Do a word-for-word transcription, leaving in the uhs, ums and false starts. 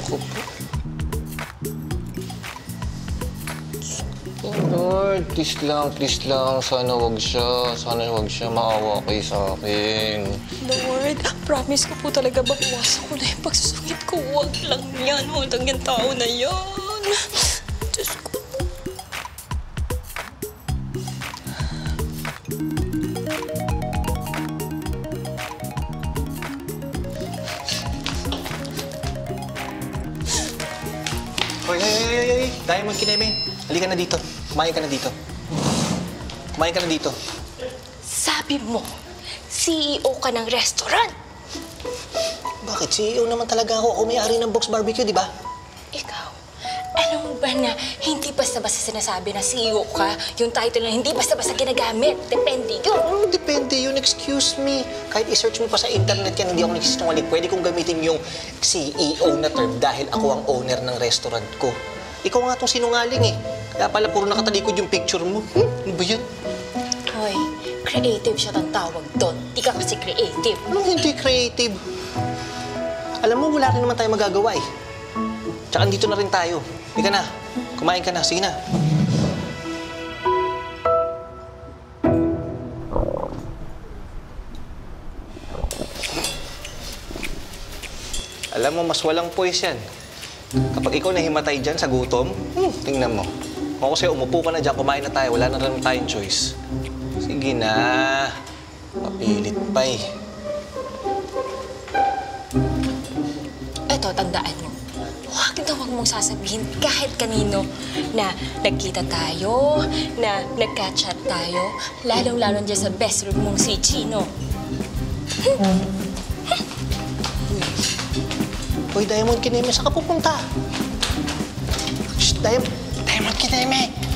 Naku po. Oh Lord, please lang, please lang. Sana wag siya. Sana wag siya. Maawa kayo sa akin. Lord, promise ko po talaga babawasan ko na yung pagsusungit ko. Huwag lang yan. Huwag lang yung tao na yan. Diyos ko. Hoy, hoy, hoy, hoy, hoy. Diamond Kineme. Halika na dito. Kumain ka na dito. Kumain ka na dito. Sabi mo, C E O ka ng restaurant. Bakit? C E O naman talaga ako. Ako may-ari ng Box Barbecue, di ba? Ikaw, alam mo ba na hindi basta-basta sinasabi na C E O ka? Yung title na hindi basta-basta ginagamit. Depende yun. Oh, depende yun. Excuse me. Kahit i-search mo pa sa internet yan, hindi ako nagsisinungaling. Pwede kong gamitin yung C E O na term dahil ako ang owner ng restaurant ko. Ikaw nga itong sinungaling eh. Kaya pala puro nakatalikod yung picture mo. Hmm? Ano ba yan? Hoy, creative siya ang tawag doon. Di ka kasi creative. Anong hindi creative? Alam mo, wala rin naman tayo magagawa eh. Tsaka dito na rin tayo. Hindi ka na. Kumain ka na. Sige na. Alam mo, mas walang poise yan. Kapag ikaw nahimatay dyan sa gutom, hmm, tingnan mo. Kung ako sa'yo, umupo ka na dyan, kumain na tayo. Wala na rin tayong choice. Sige na. Papilit pa eh. Eto, tandaan mo. Huwag na huwag mong sasabihin kahit kanino na nagkita tayo, na nagka-chat tayo, lalong-lalong dyan sa best room mong si Chino. Hoy, Diamond Kineme, saan ka pupunta? Shh, Diamond, Diamond Kineme!